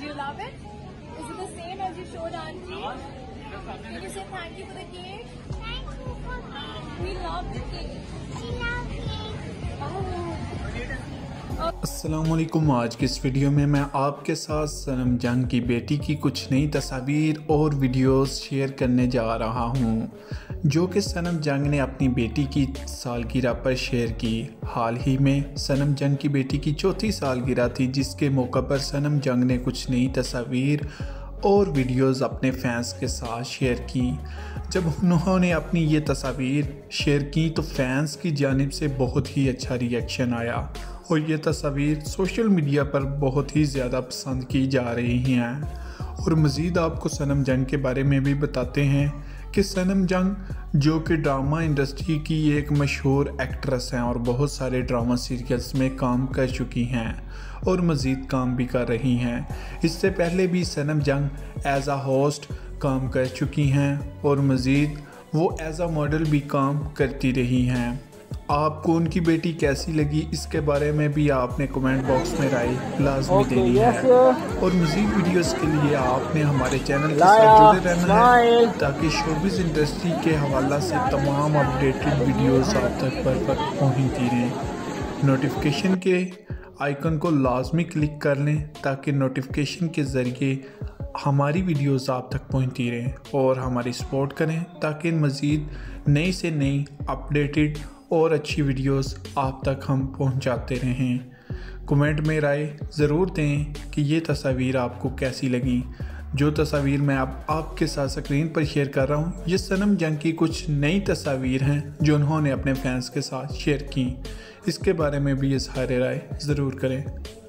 you love it? Is it the same as you showed Auntie? Did you say thank you for the cake? Thank you for cake. We love the cake. We love cake. अस्सलामुअलैकुम। आज की इस video में मैं आपके साथ सनम जंग की बेटी की कुछ नई तस्वीर और वीडियोस शेयर करने जा रहा हूं, जो कि सनम जंग ने अपनी बेटी की सालगिरह पर शेयर की। हाल ही में सनम जंग की बेटी की चौथी सालगिरह थी, जिसके मौका पर सनम जंग ने कुछ नई तस्वीर और वीडियोस अपने फैंस के साथ शेयर की। जब उन्होंने अपनी ये तस्वीर शेयर की तो फैंस की जानिब से बहुत ही अच्छा रिएक्शन आया और ये तस्वीर सोशल मीडिया पर बहुत ही ज़्यादा पसंद की जा रही हैं। और मज़ीद आपको सनम जंग के बारे में भी बताते हैं कि सनम जंग जो कि ड्रामा इंडस्ट्री की एक मशहूर एक्ट्रेस हैं और बहुत सारे ड्रामा सीरियल्स में काम कर चुकी हैं और मज़ीद काम भी कर रही हैं। इससे पहले भी सनम जंग एज आ होस्ट काम कर चुकी हैं और मज़ीद वो एज आ मॉडल भी काम करती रही हैं। आपको उनकी बेटी कैसी लगी, इसके बारे में भी आपने कमेंट बॉक्स में राय लाजमी देनी है। और मज़ीद वीडियोस के लिए आपने हमारे चैनल के साथ जुड़े रहना है, ताकि शोबिज़ इंडस्ट्री के हवाला से तमाम अपडेटेड वीडियोस आप तक परफेक्ट पहुंचती रहें। नोटिफिकेशन के आइकन को लाजमी क्लिक कर लें ताकि नोटिफिकेशन के ज़रिए हमारी वीडियोस आप तक पहुंचती रहें और हमारी सपोर्ट करें, ताकि मज़ीद नई से नई अपडेटेड और अच्छी वीडियोस आप तक हम पहुंचाते रहें। कमेंट में राय ज़रूर दें कि ये तस्वीर आपको कैसी लगी। जो तस्वीर मैं आपके साथ स्क्रीन पर शेयर कर रहा हूँ, ये सनम जंग की कुछ नई तस्वीर हैं जो उन्होंने अपने फैंस के साथ शेयर की। इसके बारे में भी इज़हार राय ज़रूर करें।